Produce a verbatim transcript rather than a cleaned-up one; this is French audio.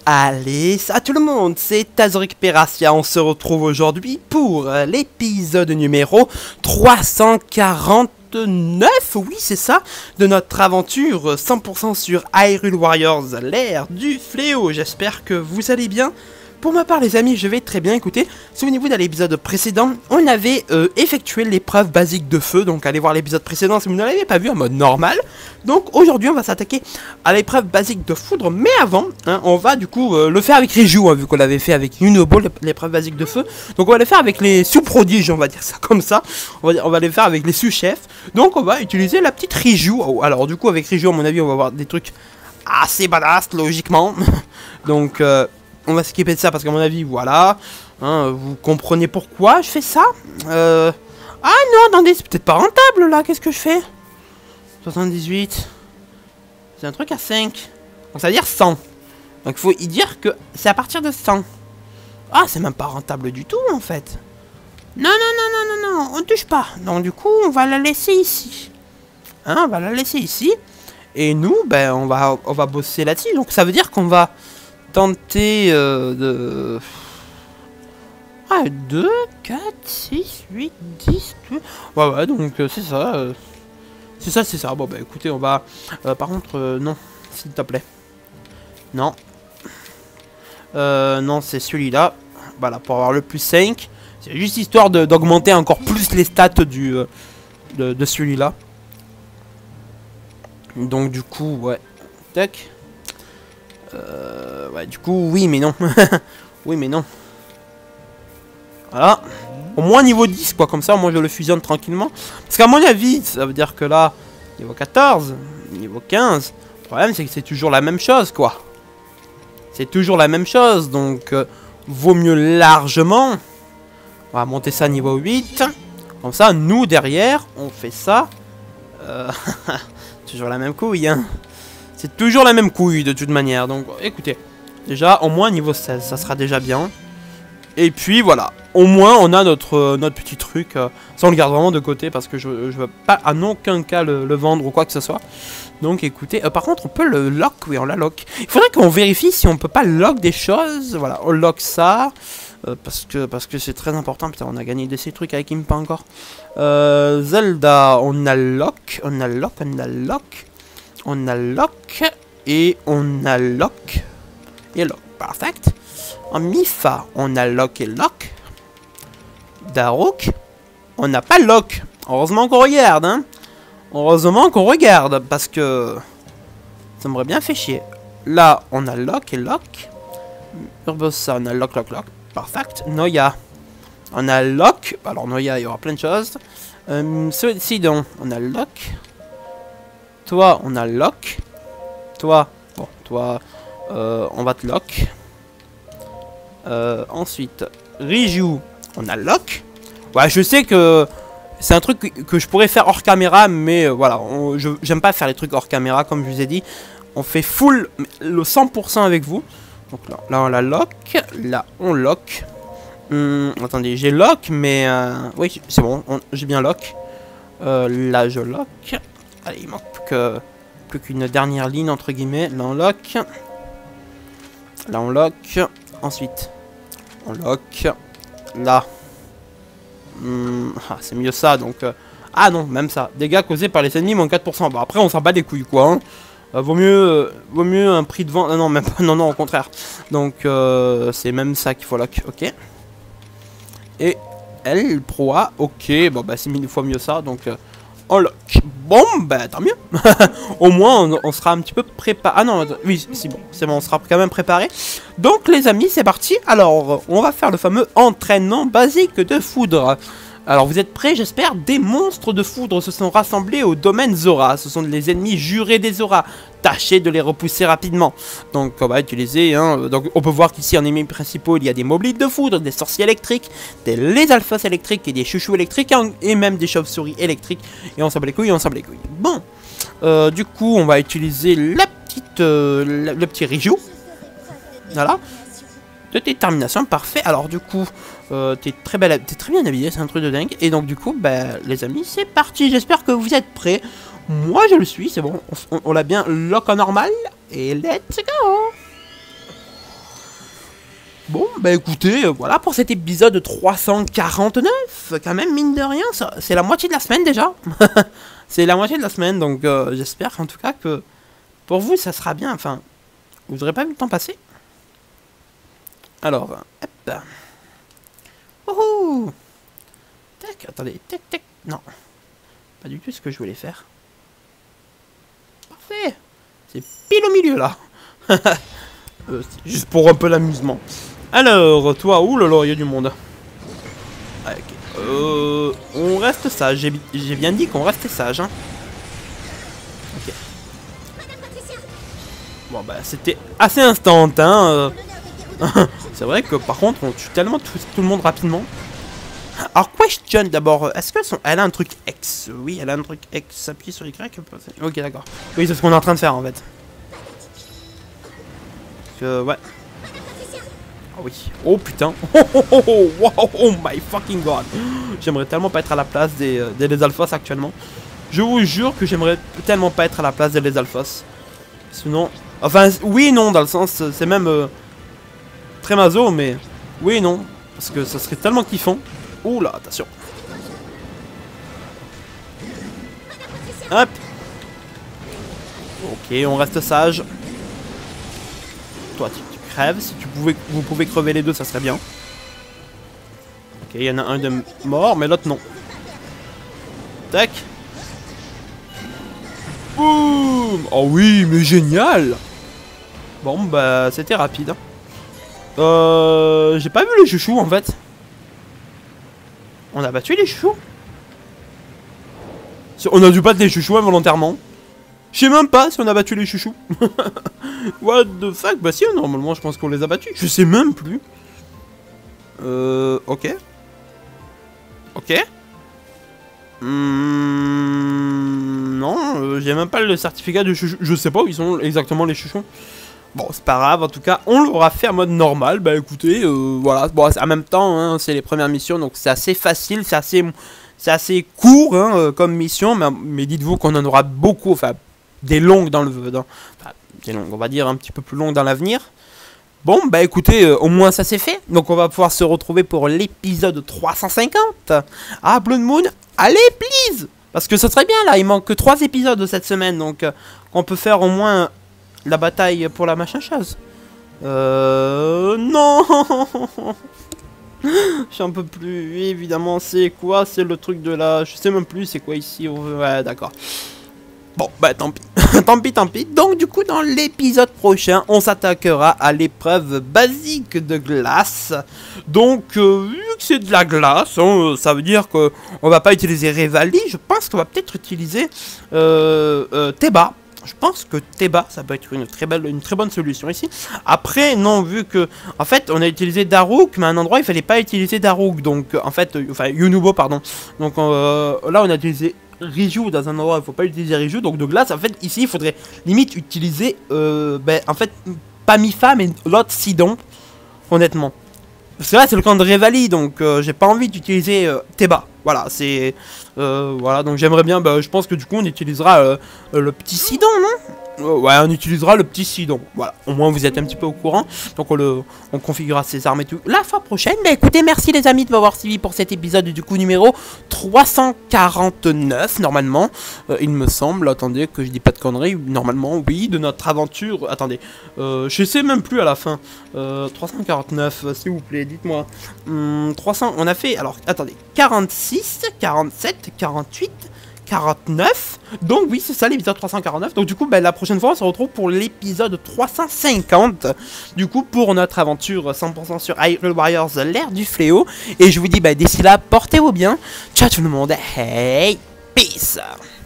Allez, salut tout le monde, c'est Tazoric Peracia, on se retrouve aujourd'hui pour l'épisode numéro trois cent quarante-neuf, oui c'est ça, de notre aventure cent pour cent sur Hyrule Warriors, l'ère du fléau. J'espère que vous allez bien. Pour ma part les amis, je vais très bien. Écoutez, souvenez-vous dans l'épisode précédent, on avait euh, effectué l'épreuve basique de feu. Donc allez voir l'épisode précédent si vous ne l'avez pas vu en mode normal. Donc aujourd'hui on va s'attaquer à l'épreuve basique de foudre. Mais avant, hein, on va du coup euh, le faire avec Riju, hein, vu qu'on l'avait fait avec Yunobo, l'épreuve basique de feu. Donc on va le faire avec les sous-prodiges, on va dire ça comme ça. On va, on va les faire avec les sous-chefs. Donc on va utiliser la petite Riju. Oh, alors du coup avec Riju à mon avis on va avoir des trucs assez badass logiquement. Donc... Euh, on va skipper de ça parce qu'à mon avis, voilà. Hein, vous comprenez pourquoi je fais ça. euh... Ah non, attendez, c'est peut-être pas rentable là. Qu'est-ce que je fais? soixante-dix-huit. C'est un truc à cinq. Donc ça veut dire cent. Donc il faut y dire que c'est à partir de cent. Ah, c'est même pas rentable du tout en fait. Non, non, non, non, non, non, on touche pas. Donc du coup, on va la laisser ici. Hein, on va la laisser ici. Et nous, ben, on va, on va bosser là-dessus. Donc ça veut dire qu'on va... tenter euh, de... Ah, deux, quatre, six, huit, dix... Ouais, ouais, donc euh, c'est ça. Euh, c'est ça, c'est ça. Bon, bah écoutez, on va... Euh, par contre, euh, non, s'il te plaît. Non. Euh, non, c'est celui-là. Voilà, pour avoir le plus cinq. C'est juste histoire d'augmenter encore plus les stats du, euh, de, de celui-là. Donc du coup, ouais. Tac. Euh, ouais, du coup, oui, mais non. Oui, mais non. Voilà. Au moins niveau dix, quoi. Comme ça, moi, je le fusionne tranquillement. Parce qu'à mon avis, ça veut dire que là, niveau quatorze, niveau quinze, le problème, c'est que c'est toujours la même chose, quoi. C'est toujours la même chose. Donc, euh, vaut mieux largement. On va monter ça à niveau huit. Comme ça, nous, derrière, on fait ça. Euh, toujours la même couille, hein. C'est toujours la même couille de toute manière. Donc écoutez, déjà au moins niveau seize, ça sera déjà bien. Et puis voilà, au moins on a notre, euh, notre petit truc. Euh, ça on le garde vraiment de côté parce que je ne veux pas en aucun cas le, le vendre ou quoi que ce soit. Donc écoutez, euh, par contre on peut le lock, oui on la lock. Il faudrait qu'on vérifie si on peut pas lock des choses. Voilà, on lock ça. Euh, parce que parce que c'est très important. Putain, on a gagné de ces trucs avec Impa encore. Euh, Zelda, on a lock, on a lock, on a lock. On a lock et on a lock et lock, perfect. En Mifa, on a lock et lock. Daruk, on n'a pas lock. Heureusement qu'on regarde, hein. Heureusement qu'on regarde parce que ça m'aurait bien fait chier. Là, on a lock et lock. Urbosa, on a lock, lock, lock, perfect. Noya, on a lock. Alors Noya, il y aura plein de choses. Euh, Sidon, on a lock. Toi, on a lock. Toi, bon, toi, euh, on va te lock. Euh, ensuite, Riju, on a lock. Ouais, je sais que c'est un truc que, que je pourrais faire hors caméra, mais euh, voilà, j'aime pas faire les trucs hors caméra, comme je vous ai dit. On fait full, le cent pour cent avec vous. Donc là, là on la lock. Là, on lock. Hum, attendez, j'ai lock, mais... Euh, oui, c'est bon, j'ai bien lock. Euh, là, je lock. Allez, il manque plus que plus qu'une dernière ligne entre guillemets. Là on lock. Là on lock. Ensuite on lock. Là. Hum, ah, c'est mieux ça donc. Euh, ah non, même ça. Dégâts causés par les ennemis moins quatre pour cent. Bon après on s'en bat les couilles quoi. Hein. Euh, vaut mieux euh, vaut mieux un prix de vente. Non, non même pas. Non non au contraire. Donc euh, c'est même ça qu'il faut lock. Ok. Et elle proie. Ok. Bon bah c'est mille fois mieux ça donc. Euh, on lock. Bon, bah tant mieux. Au moins, on, on sera un petit peu préparé. Ah non, oui, c'est bon, c'est bon, on sera quand même préparé. Donc, les amis, c'est parti. Alors, on va faire le fameux entraînement basique de foudre. Alors, vous êtes prêts, j'espère? Des monstres de foudre se sont rassemblés au domaine Zora. Ce sont les ennemis jurés des Zora. Tâchez de les repousser rapidement. Donc, on va utiliser, hein, donc on peut voir qu'ici, en ennemis principaux, il y a des moblites de foudre, des sorciers électriques, des les alphas électriques et des chouchous électriques, et même des chauves-souris électriques. Et on s'en bat les couilles, on s'en bat les couilles. Bon, euh, du coup, on va utiliser la petite, euh, le, le petit Riju. Voilà. De détermination, parfait. Alors du coup, euh, t'es très belle, t'es très bien habillé, c'est un truc de dingue. Et donc du coup, bah, les amis, c'est parti. J'espère que vous êtes prêts. Moi, je le suis, c'est bon. On, on, on l'a bien lock en normal. Et let's go. bah écoutez, euh, voilà pour cet épisode trois cent quarante-neuf. Quand même, mine de rien, c'est la moitié de la semaine déjà. C'est la moitié de la semaine, donc euh, j'espère en tout cas que pour vous ça sera bien. Enfin, vous n'aurez pas vu le temps passer. Alors, hop. Wouhou. Tac, attendez, tac, tac. Non, pas du tout ce que je voulais faire. Parfait. C'est pile au milieu là. euh, juste pour un peu l'amusement. Alors, toi, où le il y a du monde. Ah, okay. Euh, on reste sage. J'ai bien dit qu'on restait sage. Hein. Ok. Bon, bah, c'était assez instantané. Hein. C'est vrai que par contre, on tue tellement tout, tout le monde rapidement. Alors, question d'abord, est-ce qu'elle elle a un truc X? Oui, elle a un truc X. Appuie sur Y. Ok, d'accord. Oui, c'est ce qu'on est en train de faire en fait. Euh, ouais. Oh oui. Oh putain. Oh, oh, oh, oh, wow, oh my fucking god. J'aimerais tellement pas être à la place des, des Les Alphos actuellement. Je vous jure que j'aimerais tellement pas être à la place des Les Alphos. Sinon... Enfin, oui et non, dans le sens, c'est même... Euh, très maso, mais... Oui et non. Parce que ça serait tellement kiffant. Ouh là, attention. Hop. Ok, on reste sage. Toi, tu, tu crèves. Si tu pouvais, vous pouvez crever les deux, ça serait bien. Ok, il y en a un de mort, mais l'autre non. Tac. Boum. Oh oui, mais génial. Bon, bah, c'était rapide. Euh... J'ai pas vu les chouchous, en fait. On a battu les chouchous. On a dû battre les chouchous involontairement. Je sais même pas si on a battu les chouchous. What the fuck? Bah si, normalement je pense qu'on les a battus. Je sais même plus. Euh... Ok. Ok. Mmh, non, euh, j'ai même pas le certificat de chouchou. Je sais pas où ils sont exactement les chouchous. Bon, c'est pas grave, en tout cas, on l'aura fait en mode normal. Bah écoutez, euh, voilà. Bon, en même temps, hein, c'est les premières missions, donc c'est assez facile, c'est assez... C'est assez court hein, euh, comme mission, mais, mais dites-vous qu'on en aura beaucoup, enfin, des longues dans le... Dans, enfin, des longues, on va dire un petit peu plus longues dans l'avenir. Bon, bah écoutez, euh, au moins ça c'est fait. Donc on va pouvoir se retrouver pour l'épisode trois cent cinquante. Ah, Blood Moon, allez, please. Parce que ça serait bien, là, il manque que trois épisodes cette semaine, donc euh, on peut faire au moins la bataille pour la machin chose. Euh... Non. J'en peux plus, oui, évidemment, c'est quoi? C'est le truc de là, je sais même plus c'est quoi ici, ouais, d'accord. Bon, bah tant pis, tant pis, tant pis. Donc du coup, dans l'épisode prochain, on s'attaquera à l'épreuve basique de glace. Donc, euh, vu que c'est de la glace, hein, ça veut dire que on va pas utiliser Revali, je pense qu'on va peut-être utiliser euh, euh, Teba. Je pense que Teba, ça peut être une très belle, une très bonne solution ici. Après, non, vu que, en fait, on a utilisé Daruk, mais à un endroit, il fallait pas utiliser Daruk. Donc, en fait, euh, enfin, Yunubo, pardon. Donc, euh, là, on a utilisé Riju dans un endroit où il faut pas utiliser Riju. Donc, de glace, en fait, ici, il faudrait limite utiliser, euh, ben, en fait, pas Mifa, mais l'autre Sidon, honnêtement. Parce que là, c'est le camp de Revali, donc euh, j'ai pas envie d'utiliser euh, Teba. Voilà, c'est... Euh, voilà, donc j'aimerais bien... Bah, je pense que du coup, on utilisera euh, euh, le petit Sidon, non euh, Ouais, on utilisera le petit Sidon. Voilà, au moins vous êtes un petit peu au courant. Donc on, le, on configurera ses armes et tout. La fois prochaine, bah écoutez, merci les amis de m'avoir suivi pour cet épisode du coup numéro trois cent quarante-neuf, normalement. Euh, il me semble, attendez, que je dis pas de conneries. Normalement, oui, de notre aventure... Attendez, euh, je sais même plus à la fin. Euh, trois cent quarante-neuf, s'il vous plaît, dites-moi. Hum, trois cents, on a fait... Alors, attendez, quarante-six, quarante-sept, quarante-huit, quarante-neuf. Donc oui, c'est ça l'épisode trois cent quarante-neuf. Donc du coup, bah, la prochaine fois, on se retrouve pour l'épisode trois cent cinquante. Du coup, pour notre aventure cent pour cent sur Hyrule Warriors, l'ère du fléau. Et je vous dis, bah, d'ici là, portez-vous bien. Ciao tout le monde. Hey, peace.